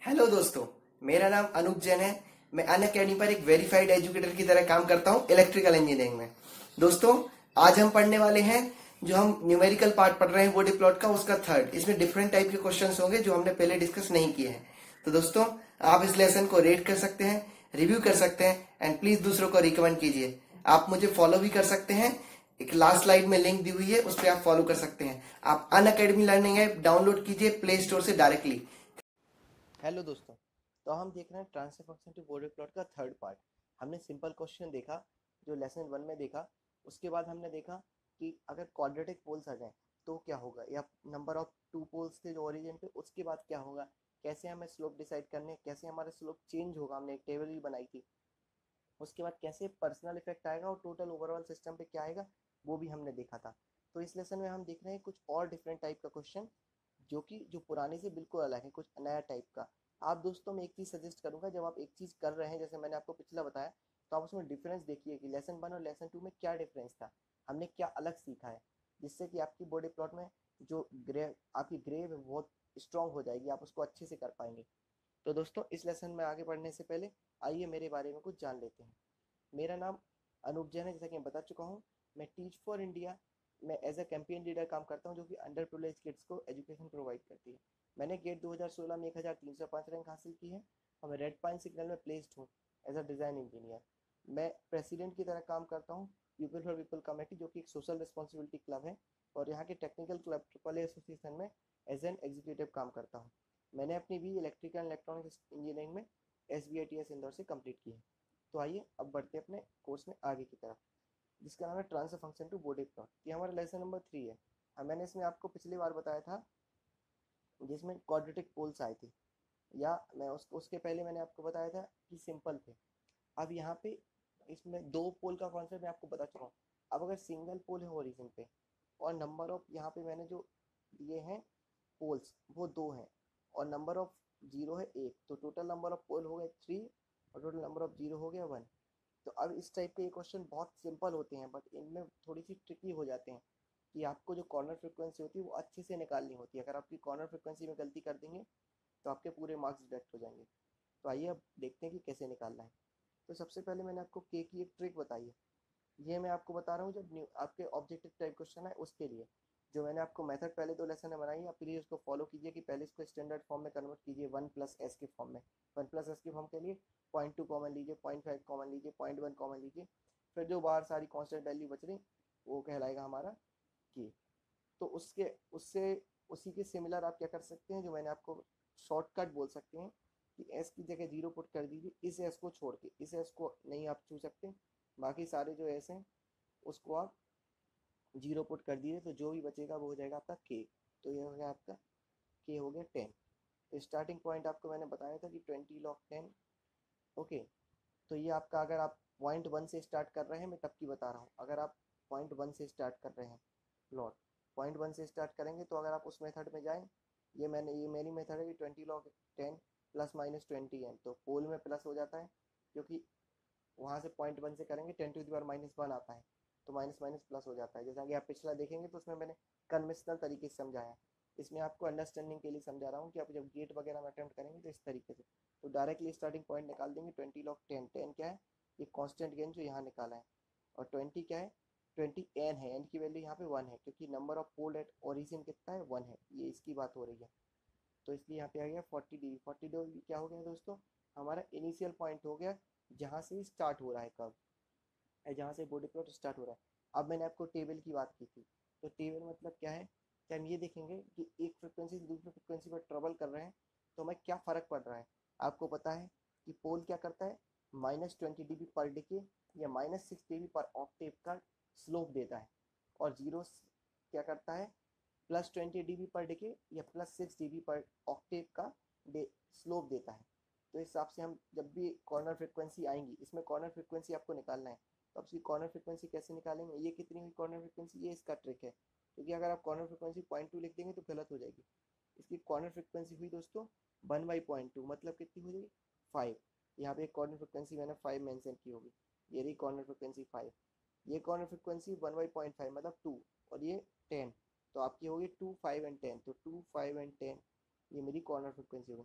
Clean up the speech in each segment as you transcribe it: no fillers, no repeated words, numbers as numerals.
Hello दोस्तों। मेरा नाम अनूप जैन है। मैं अन अकेडमी पर एक वेरीफाइड एजुकेटर की तरह काम करता हूं इलेक्ट्रिकल इंजीनियरिंग में। दोस्तों, आज हम पढ़ने वाले हैं, जो हम न्यूमेरिकल पार्ट पढ़ रहे हैं बोडे प्लॉट का, उसका थर्ड। इसमें डिफरेंट टाइप के क्वेश्चंस होंगे जो हमने पहले डिस्कस नहीं किए हैं। तो दोस्तों, आप इस लेसन को रेट कर सकते हैं, रिव्यू कर सकते हैं एंड प्लीज दूसरों को रिकमेंड कीजिए। आप मुझे फॉलो भी कर सकते हैं। एक लास्ट स्लाइड में लिंक दी हुई है, उस पर आप फॉलो कर सकते हैं। आप Unacademy learning app download कीजिए प्ले स्टोर से डायरेक्टली। हेलो दोस्तों, तो हम देख रहे हैं transfer function to Bode plot का थर्ड पार्ट। हमने सिंपल क्वेश्चन देखा जो लेसन 1 में देखा। उसके बाद हमने देखा कि अगर क्वाड्रेटिक पोल्स आ जाएं तो क्या होगा, या नंबर ऑफ टू पोल्स थे जो ओरिजिन पे, उसके बाद क्या होगा, कैसे हमें स्लोप डिसाइड करने, कैसे हमारा स्लोप चेंज होगा। हमने एक टेबल भी बनाई थी। उसके बाद कैसे पर्सनल इफेक्ट आएगा और टोटल ओवरऑल सिस्टम पे क्या आएगा, वो भी हमने देखा था। तो इस लेसन में हम देख रहे हैं कुछ और डिफरेंट टाइप का क्वेश्चन, जो पुराने से बिल्कुल अलग है, कुछ नया टाइप का। आप दोस्तों, मैं एक चीज़ सजेस्ट करूंगा, जब आप एक चीज़ कर रहे हैं, जैसे मैंने आपको पिछला बताया, तो आप उसमें डिफरेंस देखिए कि लेसन 1 और लेसन 2 में क्या डिफरेंस था, हमने क्या अलग सीखा है, जिससे कि आपकी बॉडी प्लॉट में जो आपकी ग्रेव है बहुत स्ट्रांग हो जाएगी, आप उसको अच्छे से कर पाएंगे। तो दोस्तों, इस लेसन में आगे बढ़ने से पहले आइए मेरे बारे में कुछ जान लेते हैं। मेरा नाम अनूप जैन है, जैसा कि मैं बता चुका हूँ। मैं टीच फॉर इंडिया में एज अ कैंपेन लीडर काम करता हूँ, जो कि अंडर प्रिविलेज किड्स को एजुकेशन प्रोवाइड करती है। मैंने गेट 2016 में 1305 रैंक हासिल की है और मैं रेड पाइन सिग्नल में प्लेस्ड हूँ एज अ डिज़ाइन इंजीनियर। मैं प्रेसिडेंट की तरह काम करता हूँ पीपल फॉर पीपल कमेटी, जो कि एक सोशल रिस्पॉन्सिबिलिटी क्लब है, और यहाँ के technical club triple A association में एज एन एग्जीक्यूटिव काम करता हूँ। मैंने अपनी भी इलेक्ट्रिकल एंड इलेक्ट्रॉनिक्स इंजीनियरिंग में SBITS इंदौर से कंप्लीट की है। तो आइए अब बढ़ते हैं अपने कोर्स में आगे की तरफ, जिसका नाम है transfer function to Bode plot. ये हमारा लेसन नंबर 3 है। मैंने इसमें आपको पिछली बार बताया था जिसमें क्वाड्रेटिक पोल्स आए थे, या मैं उसके पहले मैंने आपको बताया था कि सिंपल थे। अब यहाँ पे इसमें दो पोल का कॉन्सेप्ट मैं आपको बता चुका हूँ। अब अगर सिंगल पोल है ओरिजिन पे और नंबर ऑफ यहाँ पे मैंने जो दिए हैं पोल्स वो दो हैं, और नंबर ऑफ जीरो है एक, तो टोटल नंबर ऑफ पोल हो गए 3 और टोटल नंबर ऑफ जीरो हो गया 1। तो अब इस टाइप के ये क्वेश्चन बहुत सिंपल होते हैं, बट इनमें थोड़ी सी ट्रिकी हो जाते हैं कि आपको जो कॉर्नर फ्रीक्वेंसी होती है वो अच्छे से निकालनी होती है। अगर आपकी कॉर्नर फ्रीक्वेंसी में गलती कर देंगे तो आपके पूरे मार्क्स डिडक्ट हो जाएंगे। तो आइए अब देखते हैं कि कैसे निकालना है। तो सबसे पहले मैंने आपको के की एक ट्रिक बताई है। ये मैं आपको बता रहा हूँ जब आपके ऑब्जेक्टिव टाइप क्वेश्चन है उसके लिए। जो मैंने आपको मेथड पहले 2 लेसन में बनाई है, आप प्लीज उसको फॉलो कीजिए कि पहले इसको स्टैंडर्ड फॉर्म में कन्वर्ट कीजिए 1+s के फॉर्म में। 1+s के फॉर्म के लिए 0.2 कॉमन लीजिए, 0.5 कॉमन लीजिए, 0.1 कॉमन लीजिए, फिर जो बाहर सारी कॉन्स्टेंट वैल्यू बच रही वो कहलाएगा हमारा के। तो उसके उससे उसी के सिमिलर आप क्या कर सकते हैं, जो मैंने आपको शॉर्टकट बोल सकते हैं कि एस की जगह 0 पुट कर दीजिए, इस एस को छोड़ के। इस एस को नहीं आप छू सकते, बाकी सारे जो एस हैं उसको आप 0 पुट कर दीजिए, तो जो भी बचेगा वो हो जाएगा आपका के। तो ये हो गया आपका के, हो गया 10। तो स्टार्टिंग पॉइंट आपको मैंने बताया था कि 20 log 10। ओके, तो ये आपका, अगर आप पॉइंट 1 से स्टार्ट कर रहे हैं, मैं तब की बता रहा हूँ, अगर आप पॉइंट 1 से स्टार्ट कर रहे हैं प्लॉट, पॉइंट 1 से स्टार्ट करेंगे, तो अगर आप उस मेथड में जाएं, ये मेरी मेथड है कि 20 log 10 +-20n, तो पोल में प्लस हो जाता है क्योंकि वहाँ से पॉइंट 1 से करेंगे 10⁻⁻1 आता है, तो माइनस माइनस प्लस हो जाता है। जैसा कि आप पिछला देखेंगे तो उसमें मैंने कन्वेंशनल तरीके से समझाया, इसमें आपको अंडरस्टैंडिंग के लिए समझा रहा हूँ कि आप जब गेट वगैरह में अटेम्प्ट करेंगे तो इस तरीके से। तो डायरेक्टली स्टार्टिंग पॉइंट निकाल देंगे 20 log 10। 10 क्या है, ये कॉन्स्टेंट गेन जो यहाँ निकाला है, और 20 क्या है, 20n है, n की वैल्यू यहाँ पे 1 है, क्योंकि number of pole at origin कितना है, 1 है, ये इसकी बात हो रही है। तो इसलिए यहाँ पे आ गया 40 dB। 40 dB क्या हो गया दोस्तों, हमारा इनिशियल पॉइंट हो गया जहाँ से स्टार्ट हो रहा है कर्व, जहाँ से बॉडी प्लॉट स्टार्ट हो रहा है। अब मैंने आपको टेबल की बात की थी, तो टेबल मतलब क्या है कि हम ये देखेंगे कि एक फ्रिक्वेंसी से दूसरी फ्रिक्वेंसी पर ट्रेवल कर रहे हैं तो हमें क्या फ़र्क पड़ रहा है। आपको पता है कि पोल क्या करता है, -20 dB पर डिके या -6 dB पर ऑक्टेव का स्लोप देता है, और जीरो क्या करता है, +20 dB पर डिके या +6 dB पर ऑक्टेव का स्लोप देता है। तो इस हिसाब से हम जब भी कॉर्नर फ्रिक्वेंसी आएंगी, इसमें कॉर्नर फ्रिक्वेंसी आपको निकालना है, तो आप इसकी कॉर्नर फ्रिक्वेंसी कैसे निकालेंगे, ये कितनी हुई कॉर्नर फ्रिक्वेंसी, ये इसका ट्रिक है, क्योंकि अगर आप कॉर्नर फ्रिक्वेंसी 0.2 लिख देंगे तो गलत हो जाएगी। इसकी कॉर्नर फ्रिक्वेंसी हुई दोस्तों 1/0.2, मतलब कितनी हो जाएगी 5। यहाँ पे कॉर्नर फ्रिक्वेंसी मैंने 5 मेंशन की होगी, ये रही कॉर्नर फ्रिक्वेंसी 5। ये कॉर्नर फ्रिक्वेंसी 1/0.5 मतलब 2, और ये 10, तो आपकी होगी 2, 5 एंड 10, तो 2, 5 एंड 10 ये मेरी कॉर्नर फ्रिक्वेंसी होगी।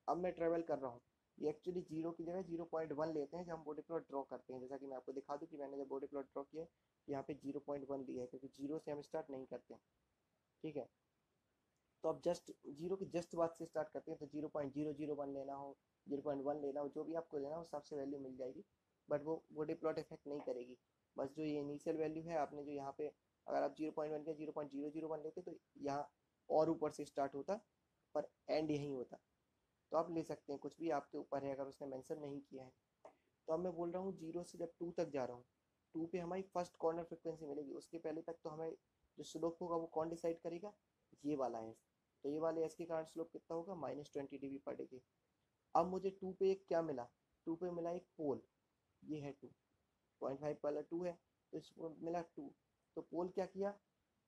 अब मैं ट्रेवल कर रहा हूँ, ये एक्चुअली 0 की जगह 0.1 लेते हैं जब हम बॉडी प्लॉट ड्रॉ करते हैं। जैसा कि मैं आपको दिखा दूँ कि मैंने जब बॉडी प्लॉट ड्रॉ किया है यहाँ पे 0.1 लिया है, क्योंकि 0 से हम स्टार्ट नहीं करते हैं। ठीक है, तो अब जस्ट 0 की जस्ट बाद से स्टार्ट करते हैं, तो 0.001 लेना हो, 0.1 लेना हो, जो भी आपको लेना हो उस हिसाब से वैल्यू मिल जाएगी, बट वो बॉडी प्लॉट इफेक्ट नहीं करेगी। बस जो ये इनिशियल वैल्यू है आपने जो यहाँ पे, अगर आप 0.1 के 0.001 लेते तो यहाँ और ऊपर से स्टार्ट होता, पर एंड यहीं होता। तो आप ले सकते हैं, कुछ भी आपके ऊपर है, अगर उसने मेंशन नहीं किया है। तो अब मैं बोल रहा हूँ 0 से जब 2 तक जा रहा हूँ, 2 पे हमारी फर्स्ट कॉर्नर फ्रिक्वेंसी मिलेगी, उसके पहले तक तो हमें जो स्लोप होगा वो कौन डिसाइड करेगा, ये वाला है। तो ये वाले एस के कारण स्लोप कितना होगा, -20 dB/dk। अब मुझे 2 पे एक क्या मिला, 2 पे मिला एक पोल, ये है 2, 0.5 वाला 2 है, तो इसको मिला 2। तो पोल क्या किया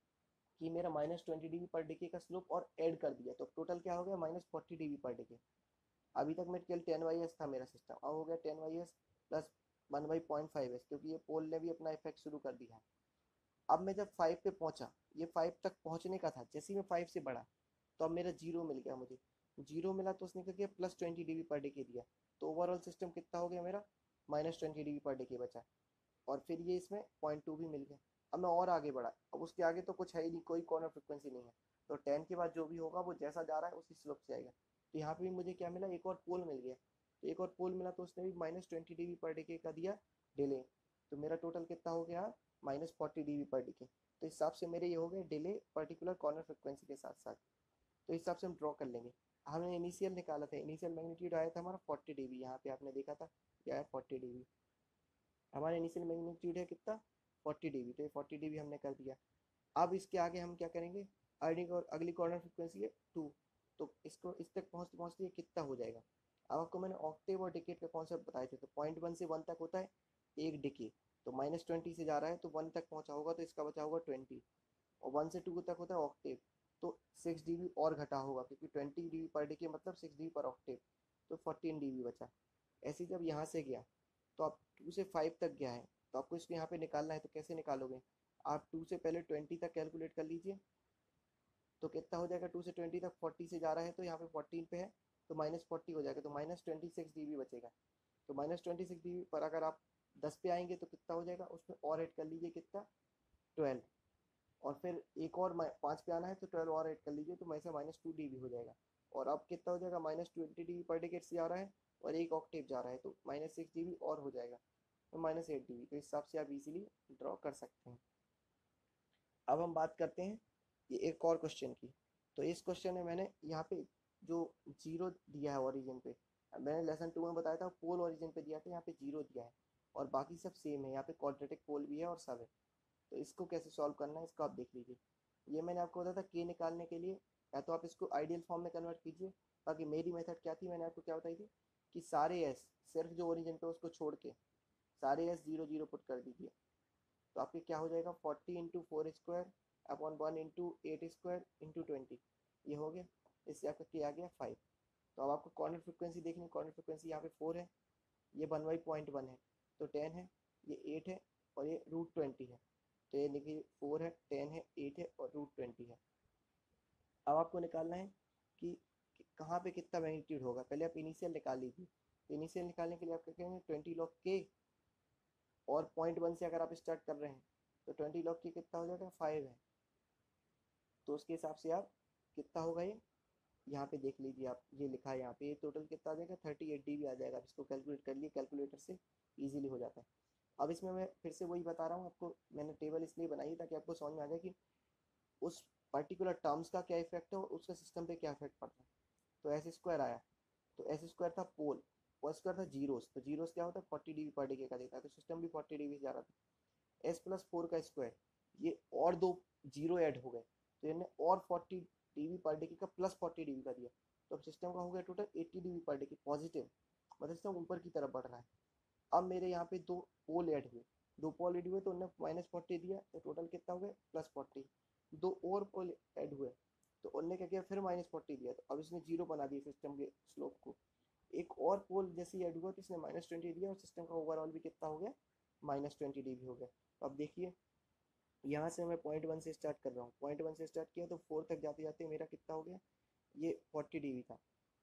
कि मेरा -20 dB/dk का स्लोप और ऐड कर दिया, तो टोटल क्या हो गया, -40 dB/dk। अभी तक मैं केवल 10 y था मेरा सिस्टम, अब हो गया 10 y प्लस 1/0.5s, क्योंकि ये पोल ने भी अपना इफेक्ट शुरू कर दिया है। अब मैं जब 5 पे पहुंचा, ये 5 तक पहुंचने का था, जैसे ही मैं 5 से बढ़ा तो अब मेरा 0 मिल गया, मुझे 0 मिला तो उसने क्या किया, +20 dB/dk दिया। तो ओवरऑल सिस्टम कितना हो गया मेरा, -20 dB/dk बचा। और फिर ये इसमें 0.2 भी मिल गया। अब मैं और आगे बढ़ा, अब उसके आगे तो कुछ है ही नहीं, कोई कॉर्नर फ्रिक्वेंसी नहीं है, तो 10 के बाद जो भी होगा वो जैसा जा रहा है उसी स्लोप से आएगा। तो यहाँ पे भी मुझे क्या मिला, एक और पोल मिल गया। तो एक और पोल मिला तो उसने भी -20 dB/dk का दिया डिले। तो मेरा टोटल कितना हो गया, -40 dB/dk। तो इस हिसाब से मेरे ये हो गए डिले पर्टिकुलर कॉर्नर फ्रिक्वेंसी के साथ साथ। तो इस हिसाब से हम ड्रॉ कर लेंगे। हमने इनिशियल निकाला था, इनिशियल मैग्नीट्यूड आया था हमारा 40 dB, यहाँ पे आपने देखा था क्या है 40 dB। हमारा इनिशियल मैग्नीट्यूड है कितना, 40 dB, तो ये 40 dB हमने कर दिया। अब इसके आगे हम क्या करेंगे, अगली कॉर्नर फ्रिक्वेंसी है 2, तो इसको इस तक पहुँचते पहुँचते ये कितना हो जाएगा। अब आपको मैंने ऑक्टेव और डिकेड का कॉन्सेप्ट बताए थे, तो 0.1 से 1 तक होता है एक डिके, तो -20 से जा रहा है तो 1 तक पहुँचा होगा तो इसका बचा होगा 20, और 1 से 2 तक होता है ऑक्टेव, तो 6 dB और घटा होगा, क्योंकि 20 dB/dk मतलब 6 dB/octave, तो 14 dB बचा। ऐसे जब यहाँ से गया तो आप 2 से 5 तक गया है, तो आपको इसको यहाँ पे निकालना है, तो कैसे निकालोगे, आप 2 से पहले 20 तक कैलकुलेट कर लीजिए, तो कितना हो जाएगा, 2 से 20 तक 40 से जा रहा है तो यहाँ पे 14 पे है, तो -40 हो जाएगा, तो -26 dB बचेगा। तो -26 dB पर अगर आप 10 पे आएंगे तो कितना हो जाएगा, उसमें और ऐड कर लीजिए कितना, 12, और फिर एक और 5 पे आना है तो 12 और ऐड कर लीजिए, तो वैसे -2 dB हो जाएगा। और अब कितना हो जाएगा, -20 dB/dk से जा रहा है और एक ऑक्टेव जा रहा है, तो -6 dB और हो जाएगा, तो -8 dB। तो इस हिसाब से आप इजीली ड्रॉ कर सकते हैं। अब हम बात करते हैं ये एक और क्वेश्चन की। तो इस क्वेश्चन में मैंने यहाँ पे जो 0 दिया है ओरिजिन पे, मैंने लेसन 2 में बताया था पोल ओरिजिन पे दिया था, यहाँ पे 0 दिया है और बाकी सब सेम है, यहाँ पे क्वाड्रेटिक पोल भी है और सब है। तो इसको कैसे सॉल्व करना है, इसको आप देख लीजिए। ये मैंने आपको बताया था के निकालने के लिए, या तो आप इसको आइडियल फॉर्म में कन्वर्ट कीजिए। बाकी मेरी मेथड क्या थी, मैंने आपको क्या बताई थी कि सारे एस सिर्फ जो ओरिजिन पे उसको छोड़ के सारे एस 0 0 पुट कर दीजिए, तो आपके क्या हो जाएगा, 40 × 4² अपॉन 1 × 8² × 20, ये हो गया। इससे आपका क्या आ गया 5। तो अब आपको कॉर्नर फ्रिक्वेंसी देखनी, कॉर्नर फ्रिक्वेंसी यहाँ पे 4 है, ये 1/0.1 है, तो 10 है, ये 8 है और ये √20 है। तो ये देखिए 4 है, 10 है, 8 है और √20 है। अब आपको निकालना है कि कहाँ पे कितना मैग्नीट्यूड होगा। पहले आप इनिशियल निकाल लीजिए, तो इनिशियल निकालने के लिए आप क्या करेंगे, 20 log k, और 0.1 से अगर आप स्टार्ट कर रहे हैं तो 20 log k कितना हो जाएगा, 5 है। तो उसके हिसाब से आप कितना होगा ये, यहाँ पे देख लीजिए आप, ये लिखा है यहाँ पे, ये टोटल कितना आ जाएगा, 38 dB आ जाएगा। आप इसको कैलकुलेट कर लिए, कैलकुलेटर से इजीली हो जाता है। अब इसमें मैं फिर से वही बता रहा हूँ आपको, मैंने टेबल इसलिए बनाई है ताकि आपको समझ में आ जाए कि उस पर्टिकुलर टर्म्स का क्या इफेक्ट है और उसका सिस्टम पे क्या इफेक्ट पड़ता है। तो एस स्क्वायर आया, तो एस स्क्वायर था पोल, और स्क्वायर था जीरोस, तो जीरोस क्या होता है, 40 dB/dk का देता है, तो सिस्टम भी 40 dB से जा रहा था। S+4 का स्क्वायर, ये और दो जीरो ऐड हो गए, तो इन्हें और 40 dB/dk का +40 dB का दिया, तो अब सिस्टम का हो गया टोटल 80 dB/dk पॉजिटिव, मतलब सिस्टम ऊपर की तरफ बढ़ रहा है। अब मेरे यहाँ पे दो पोल ऐड हुए, दो पोल ऐड हुए तो उन्हें -40 दिया, तो टोटल कितना हो गया, +40। दो और पोल ऐड हुए तो उनने क्या किया, फिर -40 दिया, तो अब इसने जीरो बना दिया सिस्टम के स्लोप को। एक और पोल जैसे ही ऐड हुआ तो इसने -20 दिया और सिस्टम का ओवरऑल भी कितना हो गया, -20 dB हो गया। तो अब देखिए यहाँ से मैं 0.1 से स्टार्ट कर रहा हूँ, 0.1 से स्टार्ट किया तो 4 तक जाते जाते मेरा कितना हो गया, ये 40 dB था।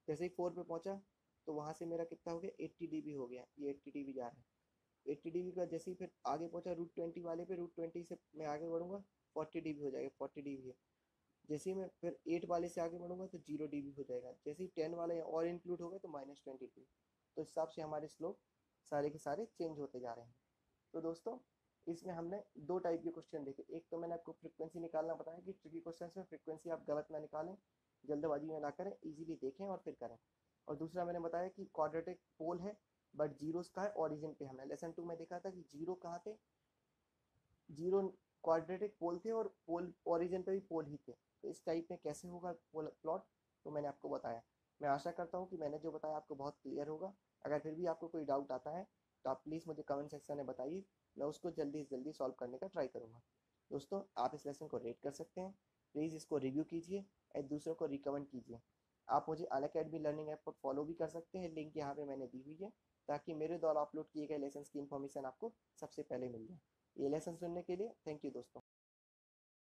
जैसे ही 4 पे पहुंचा तो वहां से मेरा कितना हो गया 80 dB हो गया, ये 80 dB जा रहा है। 80 dB का जैसे ही फिर आगे पहुंचा √20 वाले पे, √20 से मैं आगे बढ़ूंगा 40 dB हो जाएगा, 40 dB है। जैसे ही मैं फिर 8 वाले से आगे बढ़ूंगा तो 0 dB हो जाएगा, जैसे ही 10 वाले और इंक्लूड हो गए तो -22। तो इस हिसाब से हमारे स्लोप सारे के सारे चेंज होते जा रहे हैं। तो दोस्तों इसमें हमने दो टाइप के क्वेश्चन देखे। एक तो मैंने आपको फ्रीक्वेंसी निकालना बताया कि ट्रिकी क्वेश्चन में फ्रीक्वेंसी आप गलत ना निकालें, जल्दबाजी में ना करें, इजीली देखें और फिर करें। और दूसरा मैंने बताया कि क्वाड्रेटिक पोल है बट जीरोस का है ओरिजिन पे। हमने लेसन 2 में देखा था कि जीरो कहाँ थे, जीरो क्वाड्रेटिक पोल थे और पोल ओरिजिन पे भी पोल ही थे। तो इस टाइप में कैसे होगा पोल प्लॉट, तो मैंने आपको बताया। मैं आशा करता हूँ कि मैंने जो बताया आपको बहुत क्लियर होगा। अगर फिर भी आपको कोई डाउट आता है तो आप प्लीज़ मुझे कमेंट सेक्शन में बताइए, मैं उसको जल्दी से जल्दी सॉल्व करने का ट्राई करूँगा। दोस्तों आप इस लेसन को रेट कर सकते हैं, प्लीज़ इसको रिव्यू कीजिए और दूसरों को रिकमेंड कीजिए। आप मुझे अनअकैडमी लर्निंग ऐप पर फॉलो भी कर सकते हैं, लिंक यहाँ पे मैंने दी हुई है, ताकि मेरे द्वारा अपलोड किए गए लेसन की इन्फॉर्मेशन आपको सबसे पहले मिल जाए। ये लेसन सुनने के लिए थैंक यू दोस्तों।